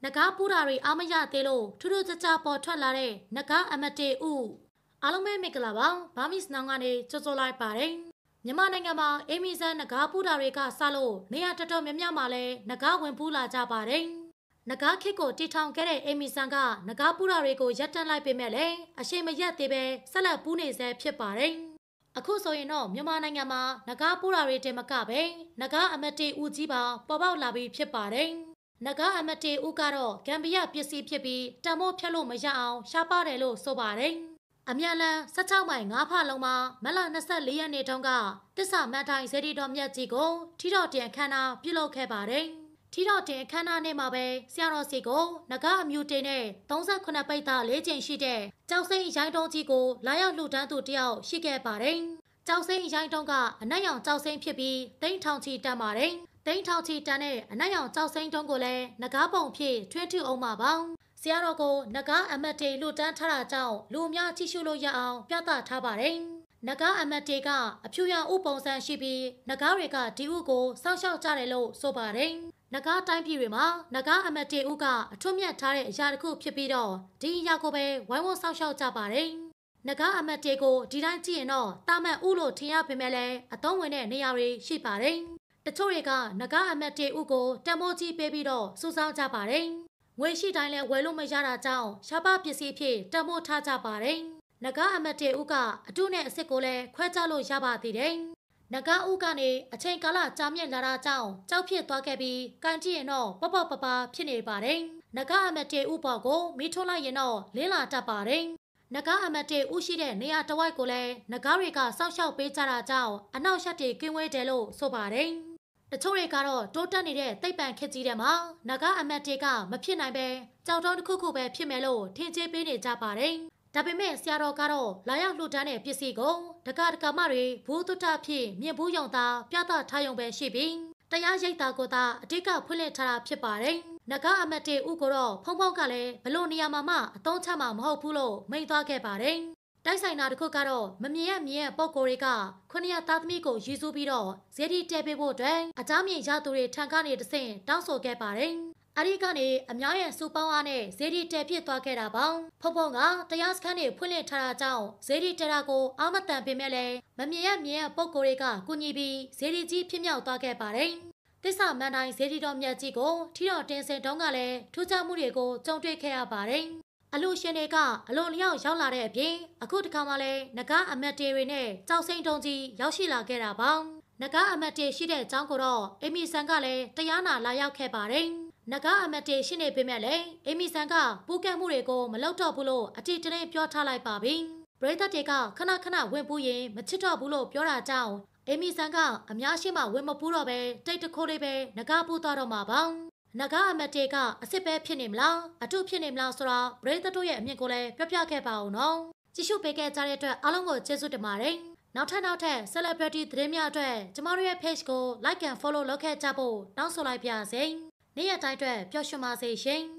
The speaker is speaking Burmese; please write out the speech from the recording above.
ကားပူတာတွေအားမရသေးလို့ထူးထူးခြားခြားပေါ်ထွက်လာတဲ့နဂါအမတ်တေဦးအားလုံးပဲမင်္ဂလာပါဘာမစ်နောင်ကနေကြိုဆိုလိုက်ပါတယ်မြန်မာနိုင်ငံမှာအေမီဆန်နဂါပူတာတွေကစလို့နေရာတော်တော်များများမှာလဲနဂါဝင်ပူလာကြပါတယ်နဂါခစ်ကိုတီထောင်ခဲ့တဲ့အေမီဆန်ကနဂါပူတာတွေကိုရပ်တန့်လိုက်ပေမဲ့လည်းအရှိန်မရက်သေးပဲဆက်လက်ပူနေဆဲဖြစ်ပါတယ်အခုဆိုရင်တော့မြန်မာနိုင်ငံမှာနဂါပူတာတွေတင်မကပဲနဂါအမတ်တေဦးကြီးပါပေါ်ပေါက်လာပြီးဖြစ်ပါတယ်နဂါအမတ်တေဦးကတော့ဂမ်ဘီယာပစ္စည်းဖြစ်ပြီးတမိုးဖြတ်လို့မရအောင်ရှားပါတယ်လို့ဆိုပါတယ်အမြန်လန်16မိုင်9ဖလုံးမှာမလ24ရက်နေ့တုန်းကတစ္ဆာမန်တိုင်းဇေဒီတော်မြတ်ကြီးကိုထီတော်တင်အခမ်းအနားပြုလုပ်ခဲ့ပါတယ်ထီတော်တင်အခမ်းအနားနေ့မှာပဲဆရာတော်စီကိုနဂါအမျိုးတင်နဲ့38ပိတ်သား၄ကျင်းရှိတဲ့ကြောက်စိမ့်ရိုင်းတုံးကြီးကိုလာရောက်လှူဒန်းသူတယောက်ရှိခဲ့ပါတယ်ကြောက်စိမ့်ရိုင်းတုံးကအနက်ရောင်ကြောက်စိမ့်ဖြစ်ပြီးသိန်းထောင်ချီတန်ပါတယ်သိန်းထောင်ချီတန်တဲ့အနက်ရောင်ကြောက်စိမ့်တုံးကိုလည်းနဂါပုံဖြစ်ထွန်းထူအောင်ပါပေါင်းဆရာတော်ကိုနဂါအမတ်တေလှူဒန်းထားတာကြောင့်လူအများကြည့်ရှုလို့ရအောင်ပြသထားပါတယ်နဂါအမတ်တေကအဖြူရောင်ဥပုံစံရှိပြီးနဂါတွေကဒီဥကိုစောင့်ရှောက်ကြတယ်လို့ဆိုပါတယ်နဂါတိုင်းပြည်တွေမှာနဂါအမတ်တေဥကအထွတ်မြတ်ထားတဲ့အရာတစ်ခုဖြစ်ပြီးတော့ဒီအရာကိုပဲဝိုင်းဝန်းစောင့်ရှောက်ကြပါတယ်နဂါအမတ်တေကိုဒီတိုင်းကြည့်ရင်တော့တာမန်ဥလို့ထင်ရပေမဲ့လည်းအသုံးဝင်တဲ့နေရာတွေရှိပါတယ်တချို့တွေကနဂါအမတ်တေဥကိုတမိုးကြီးပေးပြီးတော့စူးစောင်းကြပါတယ်ငွေရှိတိုင်းလဲဝယ်လို့မရတာကြောင့်ရှားပါပစ္စည်းဖြစ်တမိုးထားကြပါတယ်နဂါအမတ်တေဥကအတုနဲ့အစ်စ်ကိုလည်းခွဲခြားလို့ရပါသေးတယ်နဂါဥကနေအချိန်ကာလကြာမြင့်လာတာကြောင့်ကြောက်ဖြစ်သွားခဲ့ပြီးကန်ကြည့်ရင်တော့ပပပဖြစ်နေပါတယ်နဂါအမတ်တေဥပေါ်ကိုမိထွန်းလိုက်ရင်တော့လင်းလာတတ်ပါတယ်နဂါအမတ်တေဥရှိတဲ့နေရာတစ်ဝိုက်ကိုလည်းနဂါတွေကစောင့်ရှောက်ပေးကြတာကြောင့်အနောက်ရှက်တွေကင်းဝဲတယ်လို့ဆိုပါတယ်တချို့တွေကတော့တိုးတက်နေတဲ့သိပ္ပံခေတ်ကြီးထဲမှာနဂါအမတ်တေကမဖြစ်နိုင်ပဲကြောက်တုံးတစ်ခုခုပဲဖြစ်မယ်လို့ထင်ကြေးပေးနေကြပါတယ်ဒါပေမဲ့ဆရာတော်ကတော့လာရောက်လှူဒန်းတဲ့ပစ္စည်းကိုတက္ကမတွေဘူးတုတဖြစ်မြင့်ဘူးယုံသားပြသထားရုံပဲရှိပြီးတရားရိပ်သာကိုသာအတိတ်ကဖွင့်လှစ်ထားတာဖြစ်ပါတယ်နဂါအမတ်တေဥကိုတော့ဖုံဖုံကလည်းဘလို့နေရာမှာမှအသုံးချမှာမဟုတ်ဘူးလို့မိန့်သွားခဲ့ပါတယ်တိုက်ဆိုင်တာတစ်ခုကတော့မမြင်ရမြင်ရပုံကိုယ်တွေက900သားသမီးကိုရည်စူးပြီးတော့ဇေဒီတဲပေးဖို့အတွက်အကြမ်းမြင့်ရသူတွေထံကနေတဆင့်တောင်းဆိုခဲ့ပါတယ်အရိကနေအများရဲ့စူပေါင်းအားနဲ့ဇေဒီတဲဖြစ်သွားခဲ့တာပေါ့ဖုံဖုံကတရားစခန်းတွေဖွင့်လှစ်ထားတာကြောင့်ဇေဒီတဲတာကိုအာမတန်ပေမဲ့လည်းမမြင်ရမြင်ရပုံကိုယ်တွေကကူညီပြီးဇေဒီကြီးဖြစ်မြောက်သွားခဲ့ပါတယ်သစ္စာမန်တိုင်းဇေဒီတော်မြတ်ကြီးကိုထီတော်တင်စင်တုံးကလည်းထူးခြားမှုတွေကိုကြုံတွေ့ခဲ့ရပါတယ်အလူရှင်တွေကအလွန်လျောက်ရောက်လာတဲ့အပြင်အခုတခါမှလည်းနဂါအမတ်တေတွေနဲ့ကြောက်စိမ့်တုံးကြီးရောက်ရှိလာခဲ့တာပေါ့နဂါအမတ်တေရှိတဲ့အကြောင်းကိုတော့အေမီဆန်ကလည်းတရားနာလာရောက်ခဲ့ပါတယ်နဂါအမတ်တေရှိနေပေမဲ့လည်းအေမီဆန်ကပူကန့်မှုတွေကိုမလုပ်တော့ဘူးလို့အတိတ်တည်းပြောထားလိုက်ပါပြီပရိသတ်တွေကခဏခဏဝင်ပူးရင်မချစ်တော့ဘူးလို့ပြောတာကြောင့်အေမီဆန်ကအများရှိမှဝင်မပူးတော့ပဲတိတ်တခိုးလေးပဲနဂါပူးသွားတော့မှာပေါ့နဂါအမတ်တေကအစ်စ်ပဲဖြစ်နေမလားအတုဖြစ်နေမလားဆိုတာပရိသတ်တို့ရဲ့အမြင်ကိုလည်းပြခဲ့ပါဦးနော်ကြည့်ရှုပေးခဲ့ကြတဲ့အတွက်အားလုံးကိုကျေးဇူးတင်ပါတယ်နောက်ထပ် celebrity သတင်းများအတွက်ကျမတို့ရဲ့ page ကို like and follow လုပ်ခဲ့ကြဖို့တောင်းဆိုလိုက်ပါရစေနေ့ရက်တိုင်းအတွက်ပျော်ရွှင်ပါစေရှင်